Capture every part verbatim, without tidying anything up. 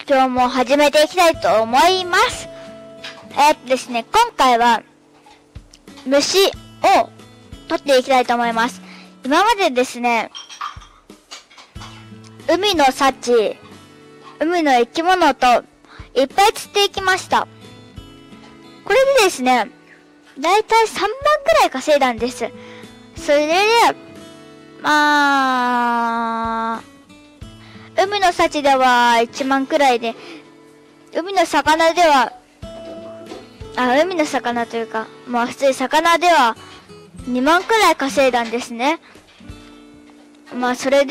今日も始めていきたいと思います。えー、っとですね、今回は虫を取っていきたいと思います。今までですね、海の幸、海の生き物といっぱい釣っていきました。これでですね、だいたいさんまんくらい稼いだんです。それで、まあ、海の幸ではいちまんくらいで、海の魚では、あ、海の魚というか、まあ普通に魚ではにまんくらい稼いだんですね。まあそれで、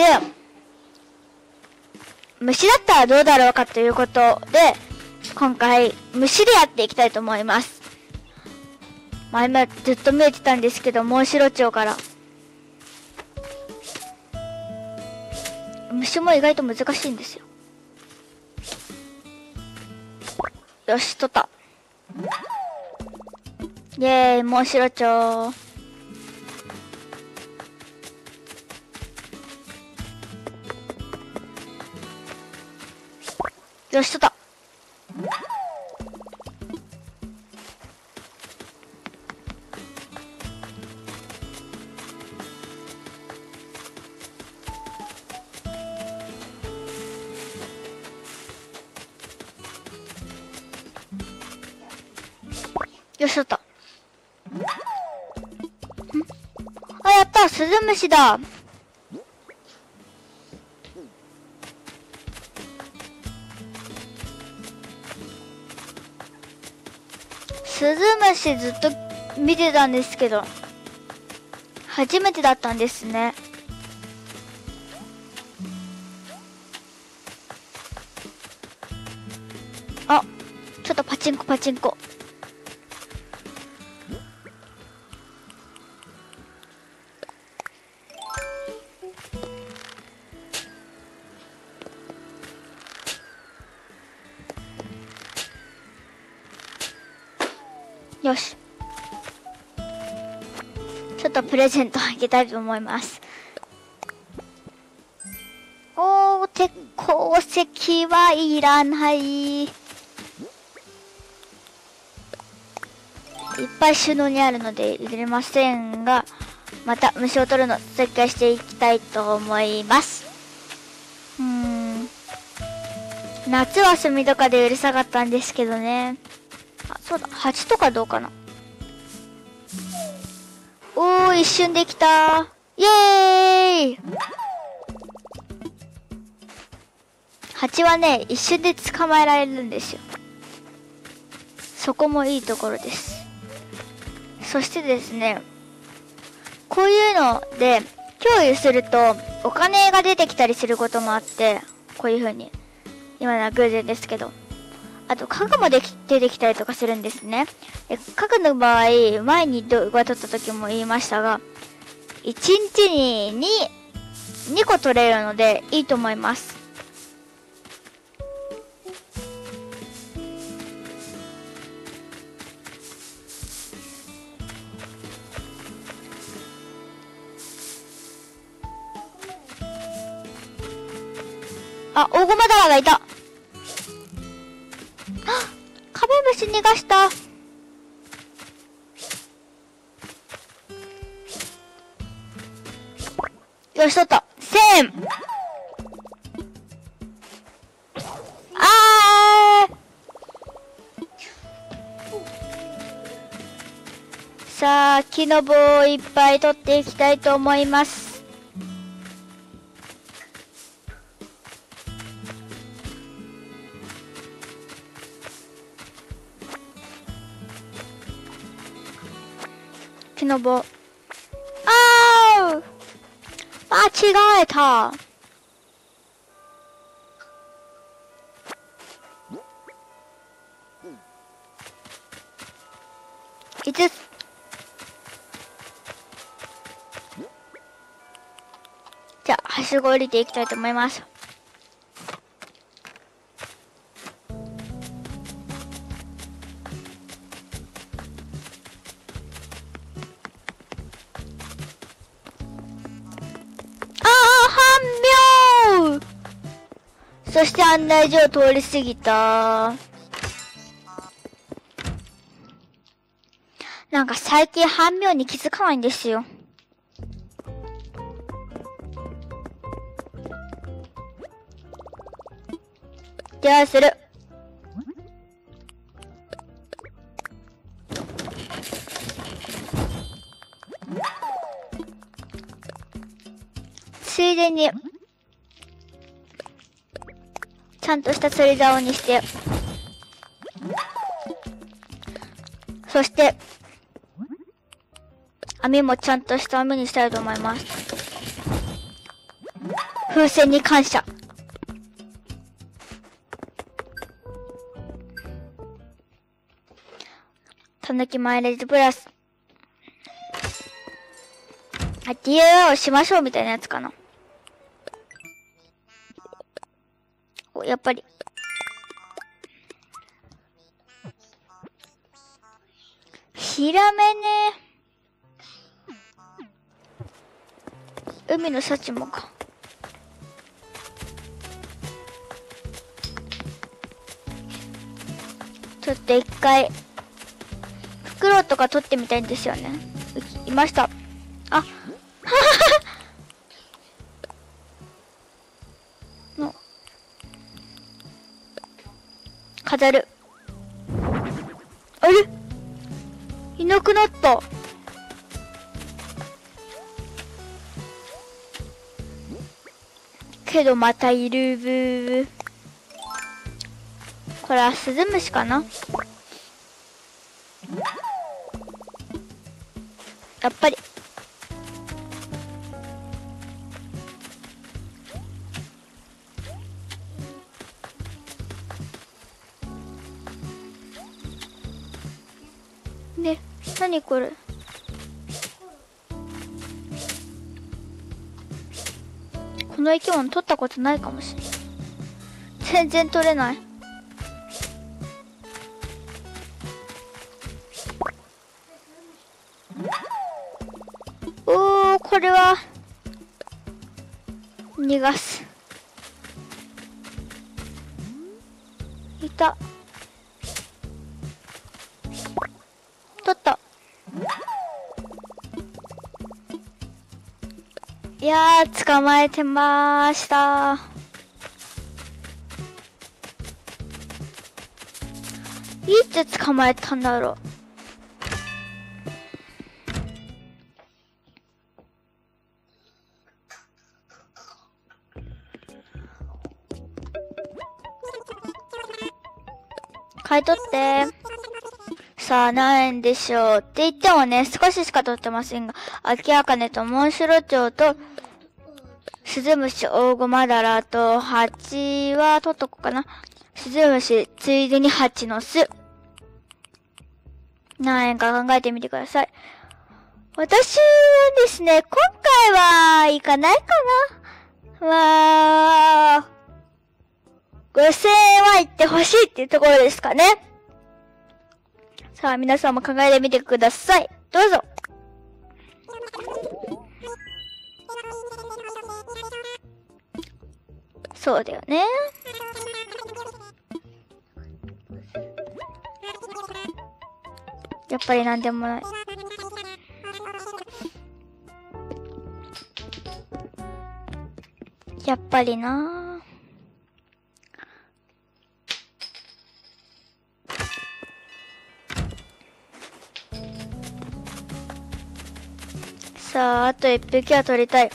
虫だったらどうだろうかということで、今回虫でやっていきたいと思います。まあ今ずっと見えてたんですけど、モンシロチョウから。虫も意外と難しいんですよ。よし、取った。イェーイ、モンシロチョウ。よし、取った。よし、取った。あ、やった、スズムシだ。スズムシずっと見てたんですけど、初めてだったんですね。あ、ちょっとパチンコパチンコ。よし。ちょっとプレゼントあげたいと思います。おー、鉄鉱石はいらない。いっぱい収納にあるので入れませんが、また虫を取るの再開していきたいと思います。うーん。夏は炭とかでうるさかったんですけどね。あ、そうだ、蜂とかどうかな。おー、一瞬できた。イエーイ。蜂はね、一瞬で捕まえられるんですよ。そこもいいところです。そしてですね、こういうので共有するとお金が出てきたりすることもあって、こういう風に、今のは偶然ですけど、あと家具もでき出てきたりとかするんですね。え家具の場合、前に動画撮った時も言いましたが、いちにちに 2, にこ取れるのでいいと思います。あ、オオゴマダラがいた。カメムシ逃がした。よし、取った。せん。あー。さあ、木の棒をいっぱい取っていきたいと思います。木の棒。あー、間違えた。いつつ。じゃあ、はしご降りていきたいと思います。 そして案内所を通り過ぎた。なんか最近半妙に気づかないんですよ。ではする。ついでにちゃんとした釣り竿にして、そして網もちゃんとした網にしたいと思います。風船に感謝。たぬきマイレージプラス。あ、ディーアイワイ をしましょうみたいなやつかな。お、やっぱり。ヒラメね。海の幸もか。ちょっと一回袋とか取ってみたいんですよね。いました。あの飾る。あれ、いなくなった。けどまたいる。ブー。これはスズムシかな。やっぱりね、何これ。この生き物取ったことないかもしれない。全然取れない。おー、これは逃がす。いた。取った。いやー、捕まえてまーした。いつ捕まえたんだろう。買い取って。さあ、何円でしょう。って言ってもね、少ししか取ってませんが、アキアカネとモンシロチョウと、スズムシ、オオゴマダラと、ハチは取っとこうかな。スズムシ、ついでにハチの巣。何円か考えてみてください。私はですね、今回は、行かないかな。わー。ごせんえんは行ってほしいっていうところですかね。さあ、皆さんも考えてみてください。どうぞ。そうだよね。やっぱりなんでもない。やっぱりな。さあ、あと一匹は取りたい。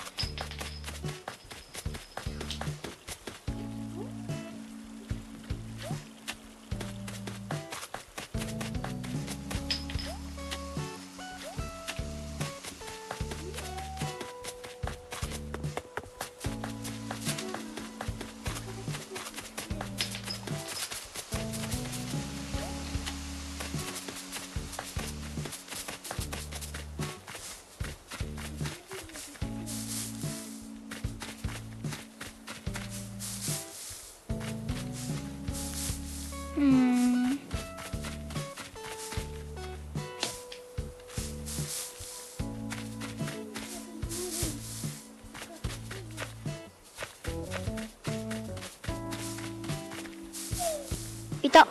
うーん。 いた。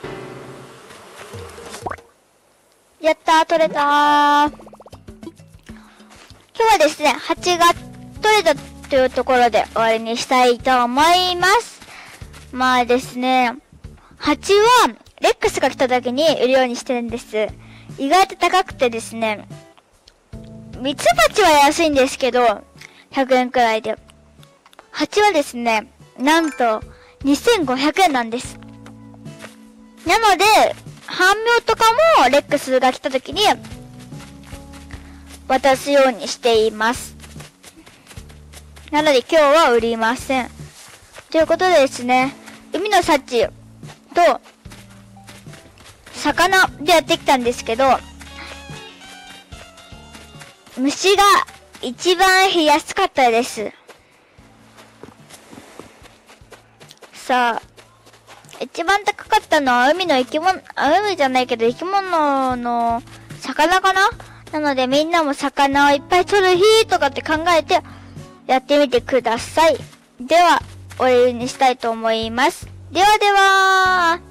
やったー、取れたー。今日はですね、蜂が取れたというところで終わりにしたいと思います。まあですね、蜂はレックスが来た時に売るようにしてるんです。意外と高くてですね、ミツバチは安いんですけど、ひゃくえんくらいで。蜂はですね、なんとにせんごひゃくえんなんです。なので、半秒とかもレックスが来た時に渡すようにしています。なので今日は売りません。ということでですね、海の幸と魚でやってきたんですけど、虫が一番冷やすかったです。さあ、一番高かったのは海の生き物、あ、海じゃないけど生き物の魚かな？なのでみんなも魚をいっぱい取る日とかって考えてやってみてください。では、終わりにしたいと思います。ではではー。